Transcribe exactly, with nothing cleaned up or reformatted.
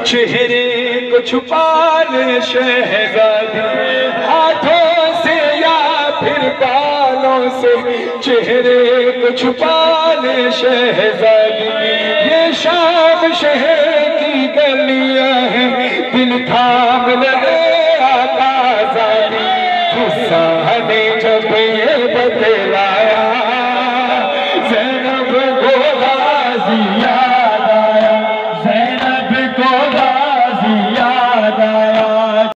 चेहरे को छुपा ले शहजादी, हाथों से या फिर बालों से चेहरे को छुपा ले शहजादी। ये शाम शहर की गलियां हैं, दिल थाम लगे